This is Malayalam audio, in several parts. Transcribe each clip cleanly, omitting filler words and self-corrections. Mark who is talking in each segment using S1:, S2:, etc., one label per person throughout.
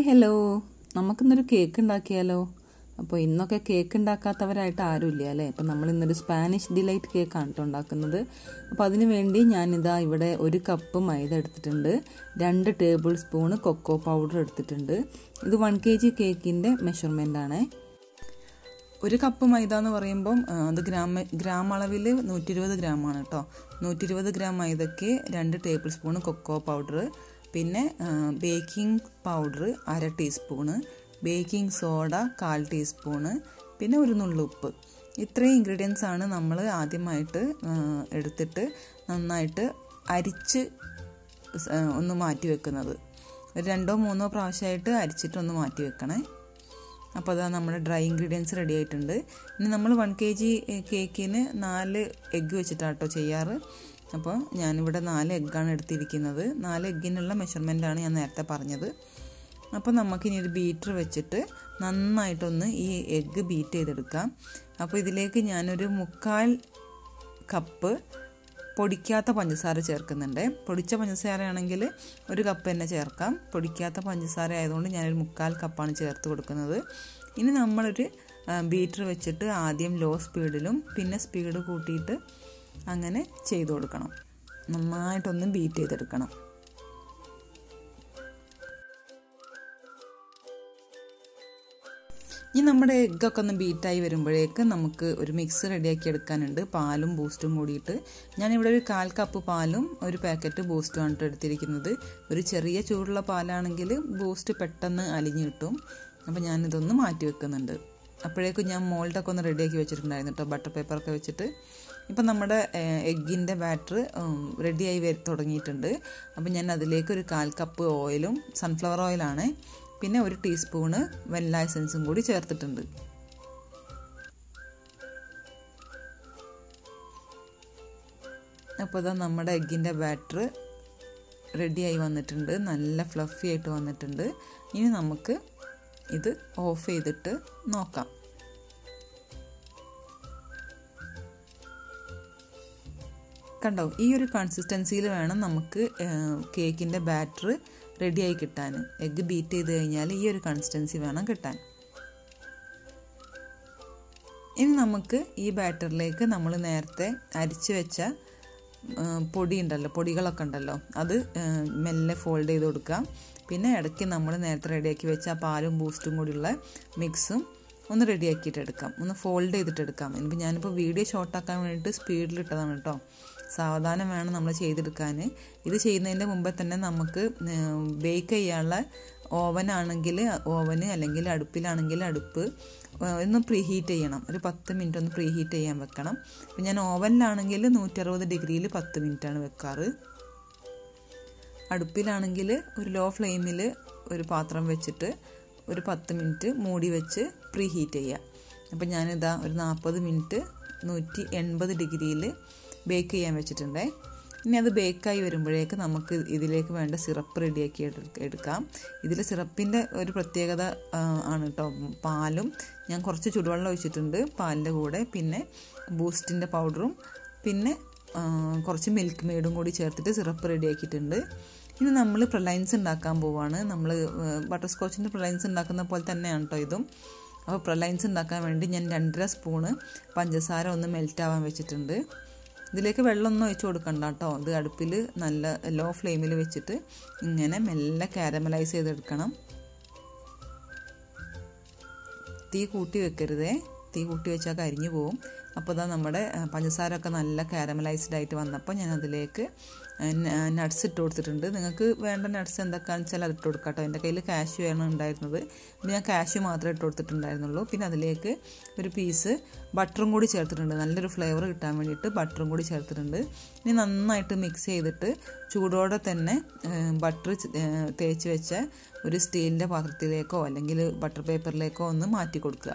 S1: ഹലോ, നമുക്കിന്നൊരു കേക്ക് ഉണ്ടാക്കിയാലോ? അപ്പോൾ ഇന്നൊക്കെ കേക്ക് ഉണ്ടാക്കാത്തവരായിട്ട് ആരുമില്ല അല്ലേ? അപ്പോൾ നമ്മൾ ഇന്നൊരു സ്പാനിഷ് ഡിലൈറ്റ് കേക്കാണ് കേട്ടോ ഉണ്ടാക്കുന്നത്. അപ്പോൾ അതിന് വേണ്ടി ഞാനിതാ ഇവിടെ 1 കപ്പ് മൈദ എടുത്തിട്ടുണ്ട്, 2 ടേബിൾ സ്പൂണ് കൊക്കോ പൗഡർ എടുത്തിട്ടുണ്ട്. ഇത് 1 kg കേക്കിൻ്റെ മെഷർമെൻ്റ് ആണ്. 1 കപ്പ് മൈദ എന്ന് പറയുമ്പം അത് ഗ്രാം അളവിൽ 120 ഗ്രാമാണ് കേട്ടോ. 120 ഗ്രാം മൈദയ്ക്ക് 2 ടേബിൾ സ്പൂണ് കൊക്കോ പൗഡർ, പിന്നെ baking powder 1/2 teaspoon, baking soda 1/4 teaspoon, പിന്നെ ഒരു നുള്ളുപ്പ്. ഇത്രയും ഇൻഗ്രീഡിയൻസ് ആണ് നമ്മൾ ആദ്യമായിട്ട് എടുത്തിട്ട് നന്നായിട്ട് അരിച്ച് ഒന്ന് മാറ്റി വെക്കുന്നത്. ഒരു 2-3 പ്രാവശ്യമായിട്ട് അരിച്ചിട്ടൊന്ന് മാറ്റി വെക്കണേ. അപ്പോൾ അതാ നമ്മുടെ ഡ്രൈ ഇൻഗ്രീഡിയൻസ് റെഡി ആയിട്ടുണ്ട്. ഇനി നമ്മൾ 1 kg കേക്കിന് 4 എഗ്ഗ് വെച്ചിട്ടാണ് കേട്ടോ ചെയ്യാറ്. അപ്പോൾ ഞാനിവിടെ 4 എഗ്ഗാണ് എടുത്തിരിക്കുന്നത്. 4 എഗ്ഗിനുള്ള മെഷർമെൻറ്റാണ് ഞാൻ നേരത്തെ പറഞ്ഞത്. അപ്പോൾ നമുക്കിനി ഒരു ബീറ്റർ വെച്ചിട്ട് നന്നായിട്ടൊന്ന് ഈ എഗ്ഗ് ബീറ്റ് ചെയ്തെടുക്കാം. അപ്പോൾ ഇതിലേക്ക് ഞാനൊരു 1/4 കപ്പ് പൊടിക്കാത്ത പഞ്ചസാര ചേർക്കുന്നുണ്ട്. പൊടിച്ച പഞ്ചസാര ആണെങ്കിൽ 1 കപ്പ് തന്നെ ചേർക്കാം. പൊടിക്കാത്ത പഞ്ചസാര ആയതുകൊണ്ട് ഞാനൊരു 1/4 കപ്പാണ് ചേർത്ത് കൊടുക്കുന്നത്. ഇനി നമ്മളൊരു ബീറ്റർ വെച്ചിട്ട് ആദ്യം ലോ സ്പീഡിലും പിന്നെ സ്പീഡ് കൂട്ടിയിട്ട് അങ്ങനെ ചെയ്ത് കൊടുക്കണം. നന്നായിട്ടൊന്ന് ബീറ്റ് ചെയ്തെടുക്കണം. ഇനി നമ്മുടെ എഗ്ഗൊക്കെ ഒന്ന് ബീറ്റായി വരുമ്പോഴേക്ക് നമുക്ക് ഒരു മിക്സ് റെഡിയാക്കി എടുക്കാനുണ്ട്. പാലും ബൂസ്റ്റും കൂടിയിട്ട് ഞാനിവിടെ ഒരു 1/4 കപ്പ് പാലും 1 പാക്കറ്റ് ബൂസ്റ്റുമാണ് എടുത്തിരിക്കുന്നത്. ഒരു ചെറിയ ചൂടുള്ള പാലാണെങ്കിൽ ബൂസ്റ്റ് പെട്ടെന്ന് അലിഞ്ഞ് കിട്ടും. അപ്പോൾ ഞാനിതൊന്ന് മാറ്റി വെക്കുന്നുണ്ട്. അപ്പോഴേക്കും ഞാൻ മോൾഡൊക്കെ ഒന്ന് റെഡിയാക്കി വെച്ചിട്ടുണ്ടായിരുന്നു കേട്ടോ, ബട്ടർ പേപ്പറൊക്കെ വെച്ചിട്ട്. ഇപ്പം നമ്മുടെ എഗ്ഗിൻ്റെ ബാറ്റർ റെഡിയായി തുടങ്ങിയിട്ടുണ്ട്. അപ്പം ഞാൻ അതിലേക്ക് ഒരു 1/4 കപ്പ് ഓയിലും, സൺഫ്ലവർ ഓയിലാണ്, പിന്നെ 1 ടീസ്പൂണ് വനില എസൻസും കൂടി ചേർത്തിട്ടുണ്ട്. അപ്പോൾ ഇതാ നമ്മുടെ എഗ്ഗിൻ്റെ ബാറ്റർ റെഡിയായി വന്നിട്ടുണ്ട്. നല്ല ഫ്ലഫി ആയിട്ട് വന്നിട്ടുണ്ട്. ഇനി നമുക്ക് ഇത് ഓഫ് ചെയ്തിട്ട് നോക്കാം. കണ്ടോ, ഈ ഒരു കൺസിസ്റ്റൻസിയിൽ വേണം നമുക്ക് കേക്കിൻ്റെ ബാറ്റർ റെഡിയായി കിട്ടാൻ. എഗ്ഗ് ബീറ്റ് ചെയ്ത് കഴിഞ്ഞാൽ ഈ ഒരു കൺസിസ്റ്റൻസി വേണം കിട്ടാൻ. ഇനി നമുക്ക് ഈ ബാറ്ററിലേക്ക് നമ്മൾ നേരത്തെ അരിച്ച് വെച്ച പൊടികളൊക്കെ ഉണ്ടല്ലോ, അത് മെല്ലെ ഫോൾഡ് ചെയ്ത് കൊടുക്കാം. പിന്നെ ഇടയ്ക്ക് നമ്മൾ നേരത്തെ റെഡിയാക്കി വെച്ച പാലും ബൂസ്റ്റും കൂടിയുള്ള മിക്സും ഒന്ന് റെഡിയാക്കിയിട്ട് എടുക്കാം, ഒന്ന് ഫോൾഡ് ചെയ്തിട്ട് എടുക്കാം. ഇനിയിപ്പോൾ ഞാനിപ്പോൾ വീഡിയോ ഷോർട്ടാക്കാൻ വേണ്ടിയിട്ട് സ്പീഡിലിട്ടതാണ് കേട്ടോ. സാവധാനം വേണം നമ്മൾ ചെയ്തെടുക്കാൻ. ഇത് ചെയ്യുന്നതിൻ്റെ മുമ്പേ തന്നെ നമുക്ക് ബേക്ക് ചെയ്യാനുള്ള ഓവന് അല്ലെങ്കിൽ അടുപ്പിലാണെങ്കിൽ അടുപ്പ് ഒന്ന് പ്രീഹീറ്റ് ചെയ്യണം. ഒരു 10 മിനിറ്റ് ഒന്ന് പ്രീഹീറ്റ് ചെയ്യാൻ വെക്കണം. അപ്പോൾ ഞാൻ ഓവനിലാണെങ്കിൽ 160 ഡിഗ്രിയിൽ 10 മിനിറ്റാണ് വെക്കാറ്. അടുപ്പിലാണെങ്കിൽ ഒരു ലോ ഫ്ലെയിമിൽ ഒരു പാത്രം വെച്ചിട്ട് ഒരു 10 മിനിറ്റ് മൂടി വെച്ച് പ്രീഹീറ്റ് ചെയ്യുക. അപ്പോൾ ഞാനിതാ ഒരു 40 മിനിറ്റ് 180 ഡിഗ്രിയിൽ ബേക്ക് ചെയ്യാൻ വെച്ചിട്ടുണ്ടേ. ഇനി അത് ബേക്കായി വരുമ്പോഴേക്ക് നമുക്ക് ഇതിലേക്ക് വേണ്ട സിറപ്പ് റെഡിയാക്കി എടുക്കാം. ഇതിൽ സിറപ്പിൻ്റെ ഒരു പ്രത്യേകത ആണ് കേട്ടോ. പാലും ഞാൻ കുറച്ച് ചുടുവെള്ളം ഒഴിച്ചിട്ടുണ്ട് പാലിൻ്റെ കൂടെ, പിന്നെ ബൂസ്റ്റിൻ്റെ പൗഡറും പിന്നെ കുറച്ച് മിൽക്ക് മെയ്ഡും കൂടി ചേർത്തിട്ട് സിറപ്പ് റെഡിയാക്കിയിട്ടുണ്ട്. ഇനി നമ്മൾ പ്രലൈൻസ് ഉണ്ടാക്കാൻ പോവാണ്. നമ്മൾ ബട്ടർ സ്കോച്ചിൻ്റെ പ്രലൈൻസ് ഉണ്ടാക്കുന്ന പോലെ തന്നെയാണ് കേട്ടോ ഇതും. അപ്പോൾ പ്രലൈൻസ് ഉണ്ടാക്കാൻ വേണ്ടി ഞാൻ 2.5 സ്പൂണ് പഞ്ചസാര ഒന്ന് മെൽറ്റ് ആവാൻ വെച്ചിട്ടുണ്ട്. ഇതിലേക്ക് വെള്ളമൊന്നും ഒഴിച്ച് കൊടുക്കണ്ട കേട്ടോ. ഇത് അടുപ്പിൽ നല്ല ലോ ഫ്ലെയിമിൽ വെച്ചിട്ട് ഇങ്ങനെ മെല്ലെ കാരമലൈസ് ചെയ്തെടുക്കണം. തീ കൂട്ടി വെക്കരുതേ, തീ കൂട്ടി വെച്ചാൽ കരിഞ്ഞു പോവും. അപ്പോൾ ഇതാ നമ്മുടെ പഞ്ചസാര ഒക്കെ നല്ല കാരമലൈസ്ഡ് ആയിട്ട് വന്നപ്പോൾ ഞാൻ അതിലേക്ക് നട്ട്സ് ഇട്ട് കൊടുത്തിട്ടുണ്ട്. നിങ്ങൾക്ക് വേണ്ട നട്ട്സ് എന്തൊക്കെയാണെന്ന് വെച്ചാൽ അത് ഇട്ട് കൊടുക്കാം കേട്ടോ. എൻ്റെ കയ്യിൽ കാഷ്യൂ ആണ് ഉണ്ടായിരുന്നത്. അപ്പോൾ ഞാൻ കാഷ്യൂ മാത്രമേ ഇട്ട് കൊടുത്തിട്ടുണ്ടായിരുന്നുള്ളൂ. പിന്നെ അതിലേക്ക് ഒരു പീസ് ബട്ടറും കൂടി ചേർത്തിട്ടുണ്ട്. നല്ലൊരു ഫ്ലേവർ കിട്ടാൻ വേണ്ടിയിട്ട് ബട്ടറും കൂടി ചേർത്തിട്ടുണ്ട്. ഇനി നന്നായിട്ട് മിക്സ് ചെയ്തിട്ട് ചൂടോടെ തന്നെ ബട്ടർ തേച്ച് വെച്ച ഒരു സ്റ്റീലിൻ്റെ പാത്രത്തിലേക്കോ അല്ലെങ്കിൽ ബട്ടർ പേപ്പറിലേക്കോ ഒന്ന് മാറ്റി കൊടുക്കുക.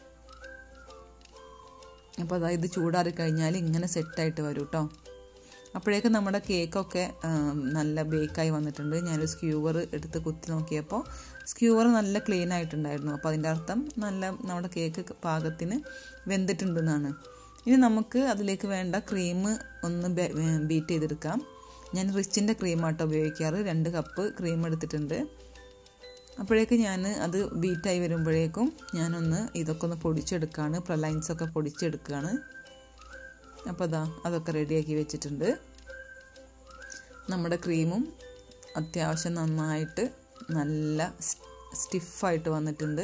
S1: അപ്പോൾ അതായത് ചൂടാറി കഴിഞ്ഞാൽ ഇങ്ങനെ സെറ്റായിട്ട് വരും കേട്ടോ. അപ്പോഴേക്കും നമ്മുടെ കേക്കൊക്കെ നല്ല ബേക്കായി വന്നിട്ടുണ്ട്. ഞാനൊരു സ്ക്യൂവർ എടുത്ത് കുത്തി നോക്കിയപ്പോൾ സ്ക്യൂവർ നല്ല ക്ലീൻ ആയിട്ടുണ്ടായിരുന്നു. അപ്പോൾ അതിൻ്റെ അർത്ഥം നമ്മുടെ കേക്ക് പാകത്തിന് വെന്തിട്ടുണ്ടെന്നാണ്. ഇനി നമുക്ക് അതിലേക്ക് വേണ്ട ക്രീം ഒന്ന് ബീറ്റ് ചെയ്തെടുക്കാം. ഞാൻ റിച്ചിൻ്റെ ക്രീമാട്ടോ ഉപയോഗിക്കാറ്. 2 കപ്പ് ക്രീം എടുത്തിട്ടുണ്ട്. അപ്പോഴേക്ക് ഞാൻ അത് ബീറ്റായി വരുമ്പോഴേക്കും ഞാനൊന്ന് ഇതൊക്കെ ഒന്ന് പൊടിച്ചെടുക്കുകയാണ്, പ്രലൈൻസൊക്കെ പൊടിച്ചെടുക്കുകയാണ്. അപ്പോൾ അതൊക്കെ റെഡിയാക്കി വെച്ചിട്ടുണ്ട്. നമ്മുടെ ക്രീമും അത്യാവശ്യം നന്നായിട്ട് നല്ല സ്റ്റിഫായിട്ട് വന്നിട്ടുണ്ട്.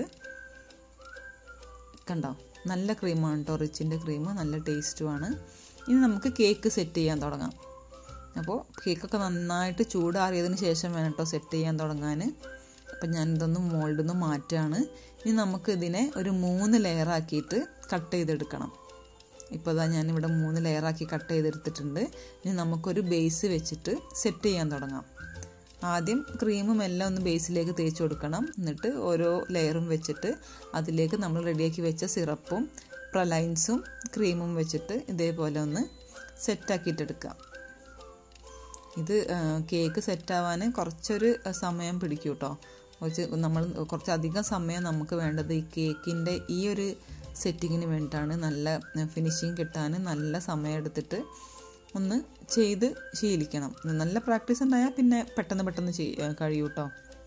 S1: കണ്ടോ, നല്ല ക്രീമാണ് കേട്ടോ, റിച്ചിൻ്റെ ക്രീം, നല്ല ടേസ്റ്റുമാണ്. ഇനി നമുക്ക് കേക്ക് സെറ്റ് ചെയ്യാൻ തുടങ്ങാം. അപ്പോൾ കേക്കൊക്കെ നന്നായിട്ട് ചൂടാറിയതിന് ശേഷം വേണം കേട്ടോ സെറ്റ് ചെയ്യാൻ തുടങ്ങാൻ. അപ്പം ഞാനിതൊന്ന് മോൾഡിൽ നിന്ന് മാറ്റുകയാണ്. ഇനി നമുക്ക് ഇതിനെ ഒരു 3 ലെയറാക്കിയിട്ട് കട്ട് ചെയ്തെടുക്കണം. ഇപ്പോൾ ഞാനിവിടെ 3 ലെയറാക്കി കട്ട് ചെയ്തെടുത്തിട്ടുണ്ട്. ഇനി നമുക്കൊരു ബേസ് വെച്ചിട്ട് സെറ്റ് ചെയ്യാൻ തുടങ്ങാം. ആദ്യം ക്രീമും എല്ലാം ഒന്ന് ബേസിലേക്ക് തേച്ച് കൊടുക്കണം. എന്നിട്ട് ഓരോ ലെയറും വെച്ചിട്ട് അതിലേക്ക് നമ്മൾ റെഡിയാക്കി വെച്ച സിറപ്പും പ്രലൈൻസും ക്രീമും വെച്ചിട്ട് ഇതേപോലെ ഒന്ന് സെറ്റാക്കിയിട്ടെടുക്കാം. ഇത് കേക്ക് സെറ്റാവാൻ കുറച്ചൊരു സമയം പിടിക്കും കേട്ടോ. കുറച്ചധികം സമയം നമുക്ക് വേണ്ടത് ഈ കേക്കിൻ്റെ ഈ ഒരു സെറ്റിങ്ങിന് വേണ്ടിയിട്ടാണ്. നല്ല ഫിനിഷിങ് കിട്ടാൻ നല്ല സമയം എടുത്തിട്ട് ഒന്ന് ചെയ്ത് ശീലിക്കണം. നല്ല പ്രാക്ടീസ് ഉണ്ടായാൽ പിന്നെ പെട്ടെന്ന് കഴിയും കേട്ടോ.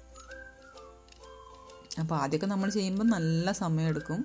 S1: അപ്പോൾ ആദ്യമൊക്കെ നമ്മൾ ചെയ്യുമ്പോൾ നല്ല സമയമെടുക്കും.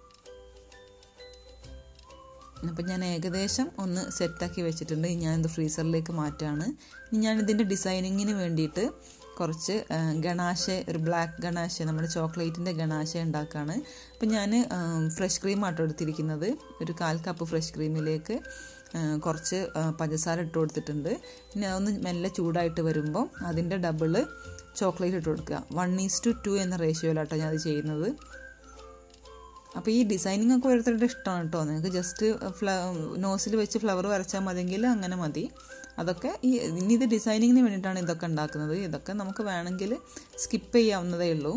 S1: അപ്പം ഞാൻ ഏകദേശം ഒന്ന് സെറ്റാക്കി വെച്ചിട്ടുണ്ട്. ഞാനിത് ഫ്രീസറിലേക്ക് മാറ്റാണ്. ഇനി ഞാനിതിൻ്റെ ഡിസൈനിങ്ങിന് വേണ്ടിയിട്ട് കുറച്ച് ഗണാശെ, ഒരു ബ്ലാക്ക് ഗണാശെ, നമ്മുടെ ചോക്ലേറ്റിൻ്റെ ഗണാശെ ഉണ്ടാക്കുകയാണ്. അപ്പം ഞാൻ ഫ്രഷ് ക്രീമാട്ടോ എടുത്തിരിക്കുന്നത്. ഒരു 1/4 കപ്പ് ഫ്രഷ് ക്രീമിലേക്ക് കുറച്ച് പഞ്ചസാര ഇട്ട് കൊടുത്തിട്ടുണ്ട്. ഇനി അതൊന്ന് മെല്ലെ ചൂടായിട്ട് വരുമ്പോൾ അതിൻ്റെ ഡബിള് ചോക്ലേറ്റ് ഇട്ട് കൊടുക്കുക. 1:2 എന്ന റേഷ്യോയിലാട്ടോ ഞാൻ അത് ചെയ്യുന്നത്. അപ്പോൾ ഈ ഡിസൈനിങ് ഒക്കെ ഓരോരുത്തരുടെ ഇഷ്ടമാണ് കേട്ടോ. നിങ്ങൾക്ക് ജസ്റ്റ് നോസിൽ വെച്ച് ഫ്ലവർ വരച്ചാൽ മതിയെങ്കിൽ അങ്ങനെ മതി. അതൊക്കെ ഇനി ഇത് ഡിസൈനിങ്ങിന് വേണ്ടിയിട്ടാണ് ഇതൊക്കെ ഉണ്ടാക്കുന്നത്. ഇതൊക്കെ നമുക്ക് വേണമെങ്കിൽ സ്കിപ്പ് ചെയ്യാവുന്നതേ ഉള്ളൂ.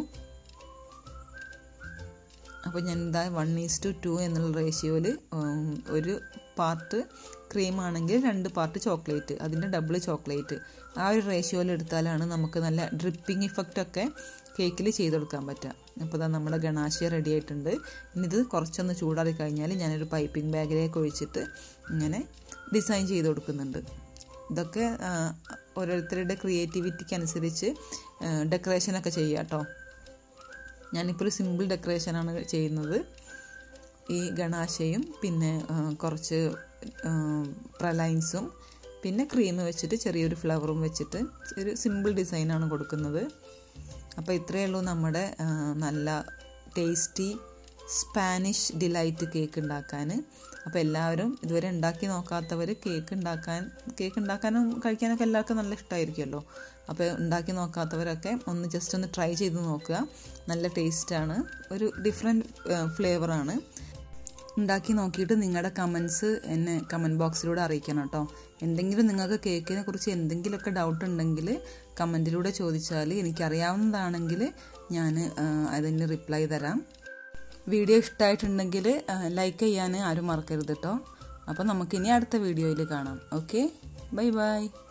S1: അപ്പോൾ ഞാൻ 1:2 എന്നുള്ള റേഷ്യോയിൽ ഒരു പാർട്ട് ക്രീം ആണെങ്കിൽ 2 പാർട്ട് ചോക്ലേറ്റ്, അതിൻ്റെ ഡബിൾ ചോക്ലേറ്റ്, ആ ഒരു റേഷ്യോയിൽ എടുത്താലാണ് നമുക്ക് നല്ല ഡ്രിപ്പിംഗ് ഇഫക്റ്റൊക്കെ കേക്കിൽ ചെയ്തെടുക്കാൻ പറ്റുക. അപ്പോൾ നമ്മുടെ ഗണാശ റെഡി ആയിട്ടുണ്ട്. ഇനി ഇത് കുറച്ചൊന്ന് ചൂടാറി കഴിഞ്ഞാൽ ഞാനൊരു പൈപ്പിംഗ് ബാഗിലേക്ക് ഒഴിച്ചിട്ട് ഇങ്ങനെ ഡിസൈൻ ചെയ്ത് കൊടുക്കുന്നുണ്ട്. ഇതൊക്കെ ഓരോരുത്തരുടെ ക്രിയേറ്റിവിറ്റിക്ക് അനുസരിച്ച് ഡെക്കറേഷനൊക്കെ ചെയ്യാം കേട്ടോ. ഞാനിപ്പോൾ ഒരു സിമ്പിൾ ഡെക്കറേഷനാണ് ചെയ്യുന്നത്. ഈ ഗണാശയും പിന്നെ കുറച്ച് പ്രലൈൻസും പിന്നെ ക്രീം വെച്ചിട്ട് ചെറിയൊരു ഫ്ലവറും വെച്ചിട്ട് ഒരു സിമ്പിൾ ഡിസൈനാണ് കൊടുക്കുന്നത്. അപ്പോൾ ഇത്രയേ ഉള്ളൂ നമ്മുടെ നല്ല ടേസ്റ്റി സ്പാനിഷ് ഡിലൈറ്റ് കേക്ക് ഉണ്ടാക്കാൻ. അപ്പോൾ എല്ലാവരും ഇതുവരെ ഉണ്ടാക്കി നോക്കാത്തവർ കേക്ക് ഉണ്ടാക്കാനും കഴിക്കാനൊക്കെ എല്ലാവർക്കും നല്ല ഇഷ്ടമായിരിക്കുമല്ലോ. അപ്പോൾ ഉണ്ടാക്കി നോക്കാത്തവരൊക്കെ ജസ്റ്റ് ഒന്ന് ട്രൈ ചെയ്ത് നോക്കുക. നല്ല ടേസ്റ്റാണ്, ഒരു ഡിഫറെൻറ്റ് ഫ്ലേവറാണ്. ഉണ്ടാക്കി നോക്കിയിട്ട് നിങ്ങളുടെ കമൻസ് എന്നെ കമൻറ്റ് ബോക്സിലൂടെ അറിയിക്കണം കേട്ടോ. എന്തെങ്കിലും നിങ്ങൾക്ക് കേക്കിനെ കുറിച്ച് എന്തെങ്കിലുമൊക്കെ ഡൗട്ട് ഉണ്ടെങ്കിൽ കമൻറ്റിലൂടെ ചോദിച്ചാൽ എനിക്കറിയാവുന്നതാണെങ്കിൽ ഞാൻ അതിന് റിപ്ലൈ തരാം. വീഡിയോ ഇഷ്ടമായിട്ടുണ്ടെങ്കിൽ ലൈക്ക് ചെയ്യാൻ ആരും മറക്കരുത് കേട്ടോ. അപ്പോൾ നമുക്കിനി അടുത്ത വീഡിയോയിൽ കാണാം. Okay, bye by.